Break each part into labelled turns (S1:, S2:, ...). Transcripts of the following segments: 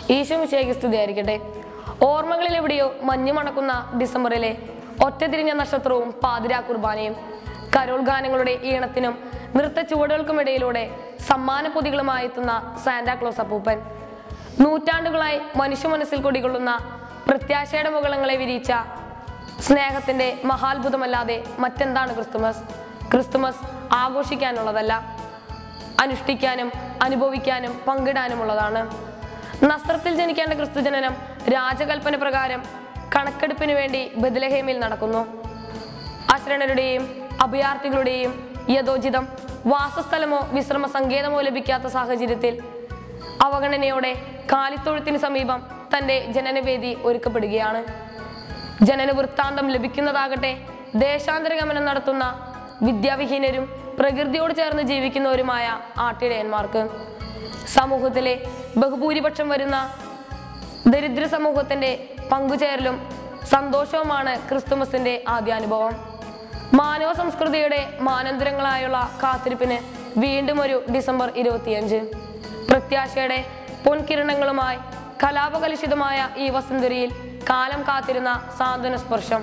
S1: ഈശോ മിശിഹായ്ക്ക് സ്തുതിയായിരിക്കട്ടെ. ഓർമ്മകളിൽ എവിടെയോ മഞ്ഞു മണക്കുന്ന ഡിസംബറിലെ ഒറ്റതിരിഞ്ഞ നക്ഷത്രവും പാതിരാ കുർബാനയും കരോൾ ഗാനങ്ങളുടെ ഈണത്തിനും നൃത്ത ചുവടുകൾക്കുമിടയിലൂടെ സമ്മാന പൊതികളുമായി എത്തുന്ന സാന്റാക്ലോസ് അപ്പൂപ്പൻ. നൂറ്റാണ്ടുകളായി മനുഷ്യ മനസ്സിൽ കൊടികൊള്ളുന്ന പ്രത്യാശയുടെ മുകളങ്ങളെ വിരിയിച്ച സ്നേഹത്തിന്റെ മഹാത്ഭുതമല്ലാതെ മറ്റെന്താണ് ക്രിസ്തുമസ്? ക്രിസ്തുമസ് ആഘോഷിക്കാനുള്ളതല്ല, അനുഷ്ഠിക്കാനും അനുഭവിക്കാനും പങ്കിടാനുമുള്ളതാണ്. നസ്രത്തിൽ ജനിക്കേണ്ട ക്രിസ്തുജനനം രാജകൽപ്പന പ്രകാരം കണക്കെടുപ്പിന് വേണ്ടി ബെത്ലഹേമിൽ നടക്കുന്നു. അശരണരുടെയും അഭയാർത്ഥികളുടെയും യഥോചിതം വാസസ്ഥലമോ വിശ്രമ സങ്കേതമോ ലഭിക്കാത്ത സാഹചര്യത്തിൽ അവഗണനയോടെ കാലിത്തൊഴുത്തിന് സമീപം തന്റെ ജനനവേദി ഒരുക്കപ്പെടുകയാണ്. ജനന വൃത്താന്തം ലഭിക്കുന്നതാകട്ടെ ദേശാന്തര ഗമനം നടത്തുന്ന വിദ്യാവിഹീനരും പ്രകൃതിയോട് ചേർന്ന് ജീവിക്കുന്നവരുമായ ആട്ടിടയന്മാർക്ക്. സമൂഹത്തിലെ ബഹുഭൂരിപക്ഷം വരുന്ന ദരിദ്ര സമൂഹത്തിന്റെ പങ്കുചേരലും സന്തോഷവുമാണ് ക്രിസ്തുമസിന്റെ ആദ്യാനുഭവം. മാനവ സംസ്കൃതിയുടെ മാനന്തരങ്ങളായുള്ള കാത്തിരിപ്പിന് വീണ്ടും ഒരു ഡിസംബർ 25. പ്രത്യാശയുടെ പൊൻകിരണങ്ങളുമായി കലാപകലുഷിതമായ ഈ വസന്തരിയിൽ കാലം കാത്തിരുന്ന സാന്ത്വന സ്പർശം.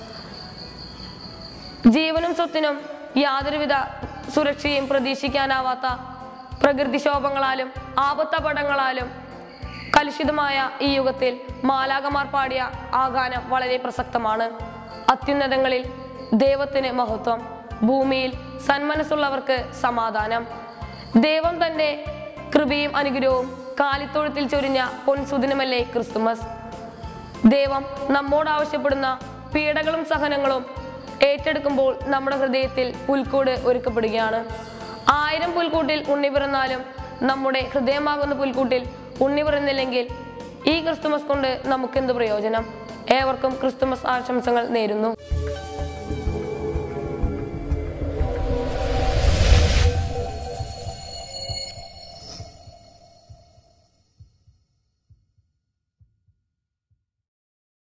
S1: ജീവനും സ്വത്തിനും യാതൊരുവിധ സുരക്ഷയും പ്രതീക്ഷിക്കാനാവാത്ത പ്രകൃതിക്ഷോഭങ്ങളാലും ആപത്തപടങ്ങളാലും കലുഷിതമായ ഈ യുഗത്തിൽ മാലാഖമാർ പാടിയ ആ ഗാനം വളരെ പ്രസക്തമാണ്. അത്യുന്നതങ്ങളിൽ ദൈവത്തിന് മഹത്വം, ഭൂമിയിൽ സന്മനസ്സുള്ളവർക്ക് സമാധാനം. ദൈവം തന്റെ കൃപയും അനുഗ്രഹവും കാലിത്തൊഴുത്തിൽ ചൊരിഞ്ഞ പൊൻസുദിനമല്ലേ ക്രിസ്തുമസ്. ദൈവം നമ്മോട് ആവശ്യപ്പെടുന്ന പീഡകളും സഹനങ്ങളും ഏറ്റെടുക്കുമ്പോൾ നമ്മുടെ ഹൃദയത്തിൽ പുൽക്കൂട് ഒരുക്കപ്പെടുകയാണ്. 1000 പുൽക്കൂട്ടിൽ ഉണ്ണി പിറന്നാലും നമ്മുടെ ഹൃദയമാകുന്ന പുൽക്കൂട്ടിൽ ഉണ്ണി പിറന്നില്ലെങ്കിൽ ഈ ക്രിസ്തുമസ് കൊണ്ട് നമുക്കെന്ത് പ്രയോജനം? ഏവർക്കും ക്രിസ്തുമസ് ആശംസകൾ നേരുന്നു.